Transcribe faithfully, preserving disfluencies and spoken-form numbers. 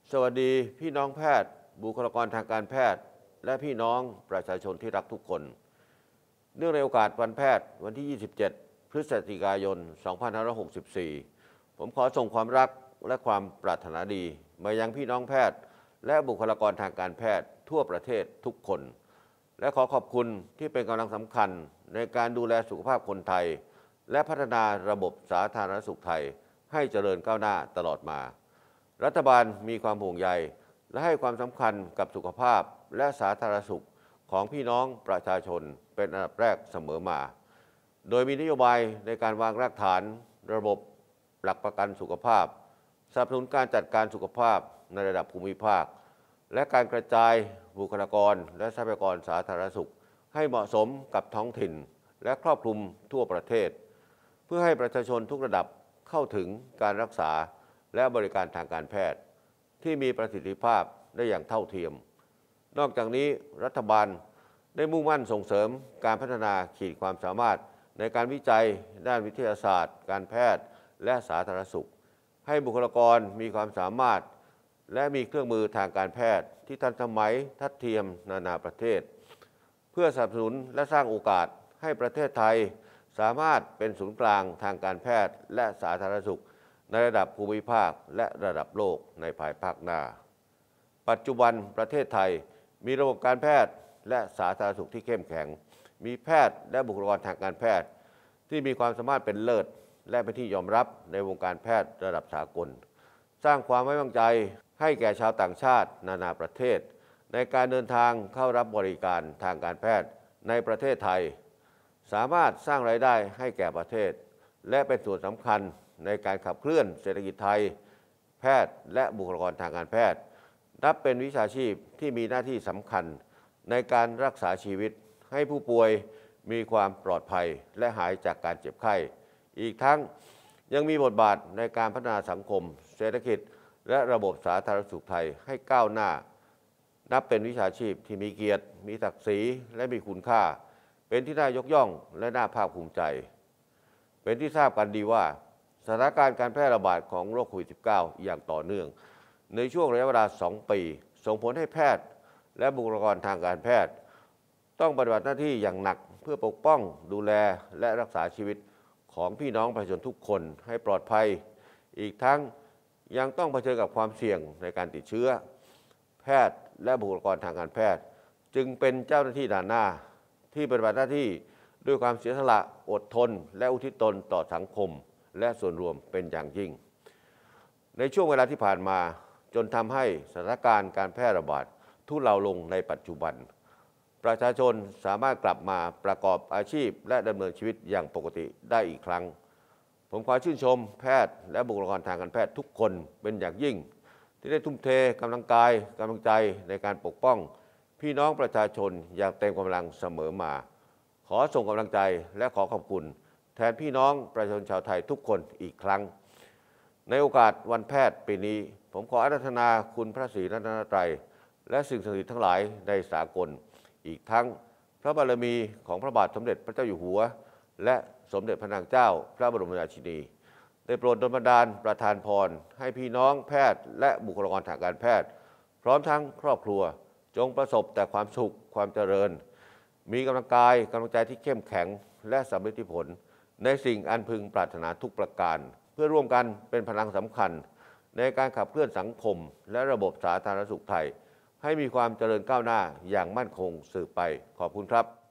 สวัสดีพี่น้องแพทย์บุคลากรทางการแพทย์และพี่น้องประชาชนที่รักทุกคนเนื่องในโอกาสวันแพทย์วันที่ ยี่สิบเจ็ด พฤศจิกายน สองพันห้าร้อยหกสิบสี่ ผมขอส่งความรักและความปรารถนาดีมายังพี่น้องแพทย์และบุคลากรทางการแพทย์ทั่วประเทศทุกคน และขอขอบคุณที่เป็นกำลังสำคัญในการดูแลสุขภาพคนไทยและพัฒนาระบบสาธารณสุขไทยให้เจริญก้าวหน้าตลอดมารัฐบาลมีความห่วงใยและให้ความสำคัญกับสุขภาพและสาธารณสุขของพี่น้องประชาชนเป็นอันดับแรกเสมอมา โดยมีนโยบายในการวางรากฐานระบบหลักประกันสุขภาพสนับสนุนการจัดการสุขภาพในระดับภูมิภาคและการกระจายบุคลากรและทรัพยากรสาธารณสุขให้เหมาะสมกับท้องถิ่นและครอบคลุมทั่วประเทศเพื่อให้ประชาชนทุกระดับเข้าถึงการรักษาและบริการทางการแพทย์ที่มีประสิทธิภาพได้อย่างเท่าเทียมนอกจากนี้รัฐบาลได้มุ่งมั่นส่งเสริมการพัฒนาขีดความสามารถในการวิจัยด้านวิทยาศาสตร์ การแพทย์และสาธารณสุขให้บุคลากรมีความสามารถและมีเครื่องมือทางการแพทย์ที่ทันสมัยทัดเทียมนานาประเทศเพื่อสนับสนุนและสร้างโอกาสให้ประเทศไทยสามารถเป็นศูนย์กลางทางการแพทย์และสาธารณสุขในระดับภูมิภาคและระดับโลกในภายภาคหน้าปัจจุบันประเทศไทยมีระบบการแพทย์และสาธารณสุขที่เข้มแข็งมีแพทย์และบุคลากรทางการแพทย์ที่มีความสามารถเป็นเลิศและเป็นที่ยอมรับในวงการแพทย์ระดับสากลสร้างความไว้วางใจให้แก่ชาวต่างชาตินานาประเทศในการเดินทางเข้ารับบริการทางการแพทย์ในประเทศไทยสามารถสร้างรายได้ให้แก่ประเทศและเป็นส่วนสำคัญในการขับเคลื่อนเศรษฐกิจไทยแพทย์และบุคลากรทางการแพทย์นับเป็นวิชาชีพที่มีหน้าที่สำคัญในการรักษาชีวิตให้ผู้ป่วยมีความปลอดภัยและหายจากการเจ็บไข้อีกทั้งยังมีบทบาทในการพัฒนาสังคมเศรษฐกิจและระบบสาธารณสุขไทยให้ก้าวหน้านับเป็นวิชาชีพที่มีเกียรติมีศักดิ์ศรีและมีคุณค่าเป็นที่น่ายกย่องและน่าภาคภูมิใจเป็นที่ทราบกันดีว่าสถานการณ์การแพร่ระบาดของโรคโควิด สิบเก้า อย่างต่อเนื่องในช่วงระยะเวลา สอง ปีส่งผลให้แพทย์และบุคลากรทางการแพทย์ต้องปฏิบัติหน้าที่อย่างหนักเพื่อปกป้องดูแลและรักษาชีวิตของพี่น้องประชาชนทุกคนให้ปลอดภัยอีกทั้งยังต้องเผชิญกับความเสี่ยงในการติดเชื้อแพทย์และบุคลากรทางการแพทย์จึงเป็นเจ้าหน้าที่ด่านหน้าที่ปฏิบัติหน้าที่ด้วยความเสียสละอดทนและอุทิศตนต่อสังคมและส่วนรวมเป็นอย่างยิ่งในช่วงเวลาที่ผ่านมาจนทำให้สถานการณ์การแพร่ระบาดทุเลาลงในปัจจุบันประชาชนสามารถกลับมาประกอบอาชีพและดำเนินชีวิตอย่างปกติได้อีกครั้งผมขอชื่นชมแพทย์และบุคลากรทางการแพทย์ทุกคนเป็นอย่างยิ่งที่ได้ทุ่มเทกำลังกายกำลังใจในการปกป้องพี่น้องประชาชนอย่างเต็มกำลังเสมอมาขอส่งกำลังใจและขอขอบคุณแทนพี่น้องประชาชนชาวไทยทุกคนอีกครั้งในโอกาสวันแพทย์ปีนี้ผมขออาราธนาคุณพระศรีรัตนตรัยและสิ่งศักดิ์สิทธิ์ทั้งหลายในสากลอีกทั้งพระบารมีของพระบาทสมเด็จพระเจ้าอยู่หัวและสมเด็จพระนางเจ้าพระบรมราชินีได้โปรดดลบันดาลประทานพรให้พี่น้องแพทย์และบุคลากรทางการแพทย์พร้อมทั้งครอบครัวจงประสบแต่ความสุขความเจริญมีกำลังกายกำลังใจที่เข้มแข็งและสำเร็จผลในสิ่งอันพึงปรารถนาทุกประการเพื่อร่วมกันเป็นพลังสำคัญในการขับเคลื่อนสังคมและระบบสาธารณสุขไทยให้มีความเจริญก้าวหน้าอย่างมั่นคงสืบไปขอบคุณครับ